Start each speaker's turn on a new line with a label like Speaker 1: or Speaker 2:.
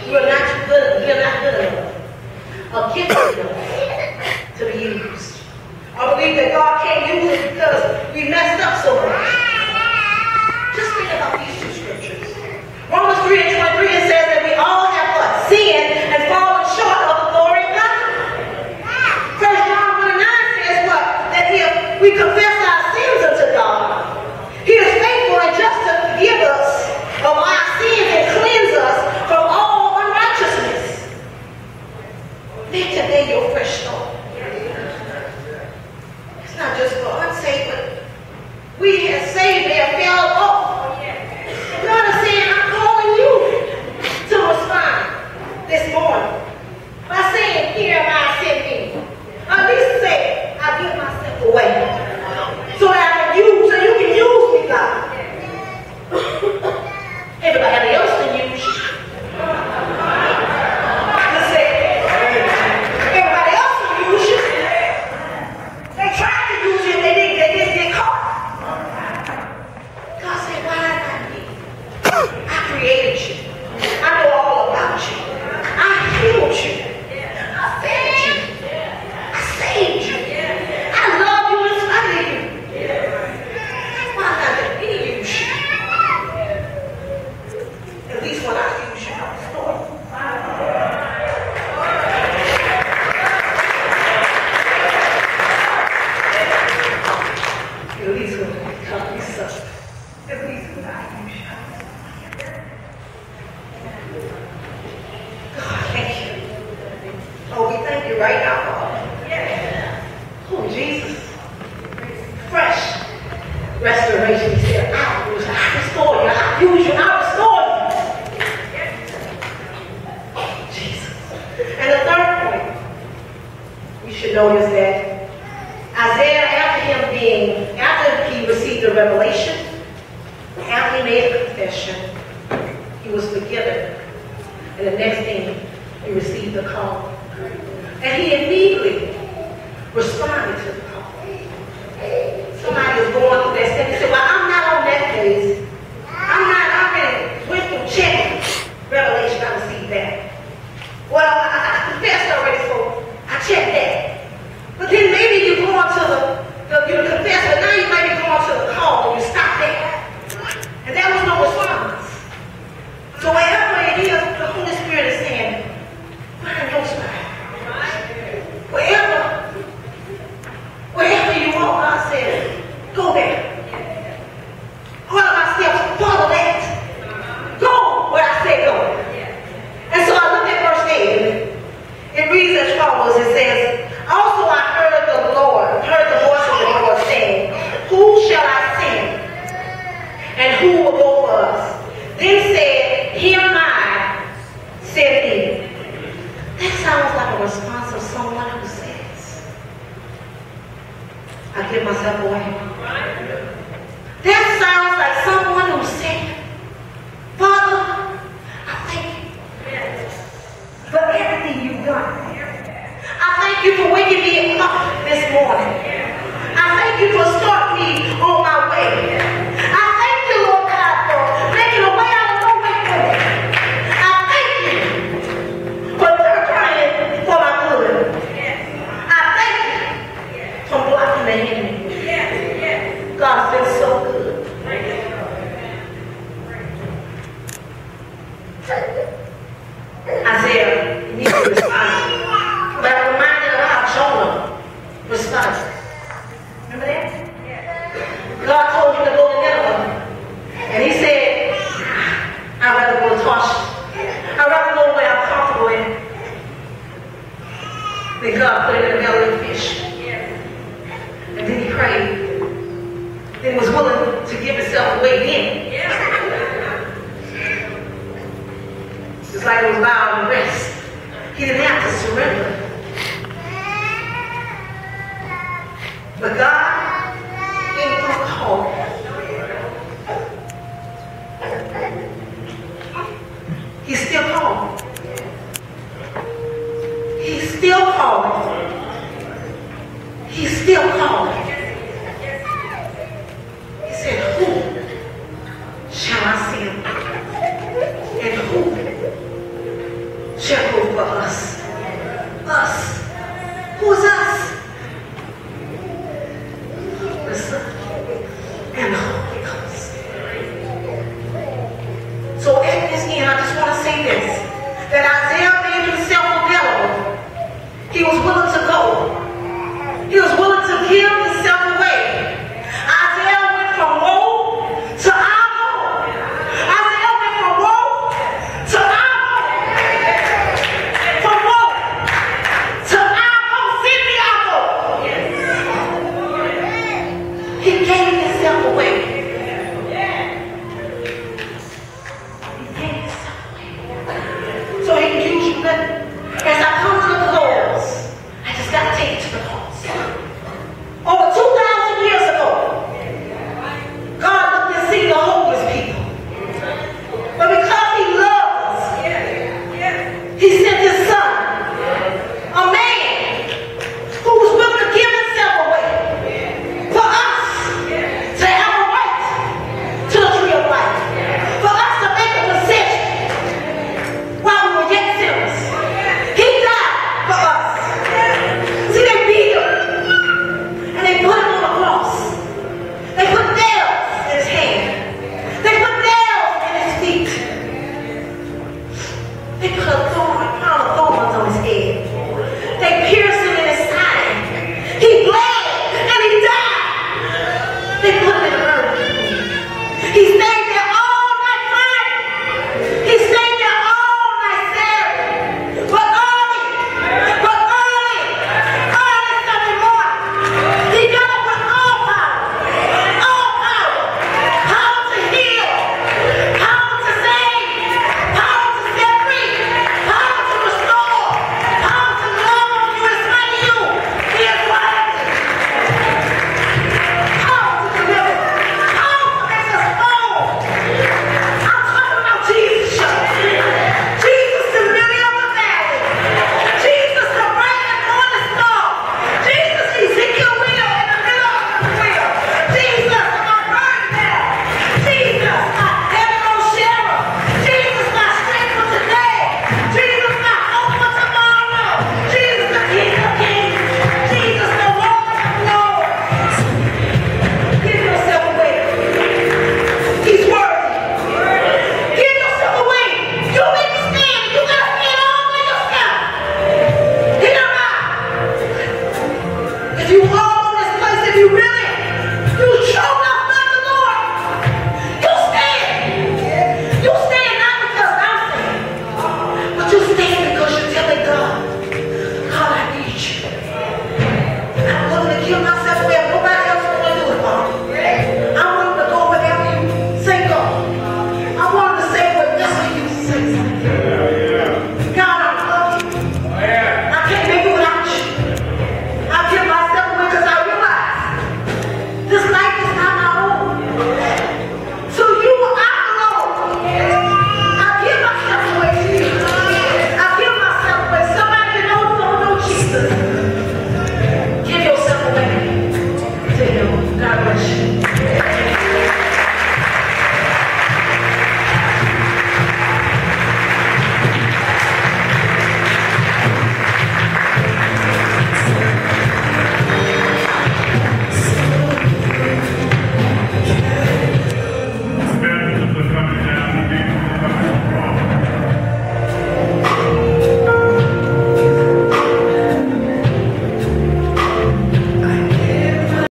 Speaker 1: We're not good enough. Or gifted enough to be used. I believe that God can't use us because we messed up so much. Just think about these two scriptures. Romans 3:23, it says that we all have what? Sinned and fallen short of the glory of God. 1 John 1:9 says what? That if we confess our sins unto God, He is faithful and just to forgive us of our sins and cleanse us from all unrighteousness. Make today your fresh start. It's not just for unsaved, but we have saved and fell off. God is saying, I'm calling you to respond this morning by saying, here am I, send me. At least say, I give myself away so that I can use, so you can use me, God. Everybody else can use you. Just say, everybody else can use you. They tried to use you and they didn't get caught. God said, why not me? I created you. I know all about you. I healed you. I fed you. I saved you. I love you in spite of you. Why not let me use you? At least when I use you, I'm restored. At least when I come, you suffer. At least when I use you. God, thank you. Oh, we thank you right now, God. Oh, Jesus. Fresh restoration. He said, I restore you. I use you. I restore you. Jesus. And the third point we should notice that Isaiah, after he received the revelation, after he made a confession, he was forgiven. And the next thing, he received the call. And he immediately responded to the call. Somebody was going through that step. He said, well, I'm not on that phase. I already went through check revelation. I received that. Well, I confessed already, so I checked that. But then maybe you go on to you confess, but now you might be going to the call and you stop there. And there was no response. So wherever it is, the Holy Spirit is saying, find your spot. Wherever you are, God says, go there. All of my steps, follow that. Go where I say go. And so I look at verse 8. It reads as follows. It says, also I heard the voice of the Lord saying, who shall I send? And who will go for us? Then said, here am I, send me. That sounds like a response of someone who says, I give myself away. That sounds like someone who said, Father, I thank you for everything you've done. I thank you for waking me up this morning. I thank you for starting me on my way. I thank you, Lord God, for making a way out of no way for me. I thank you for turning for my good. I thank you for blocking the enemy. God's been so good. Isaiah needs to respond. But I'm reminded of how Jonah responded. Remember that? God told him to go to Nineveh. And he said, I'd rather go to Tarshish. I'd rather go where I'm comfortable in. Then God put him in the belly of the fish. And then he prayed. Then he was willing to give himself away then. Just like it was vow and rest. He didn't have to surrender. But God, in through call, He's still calling.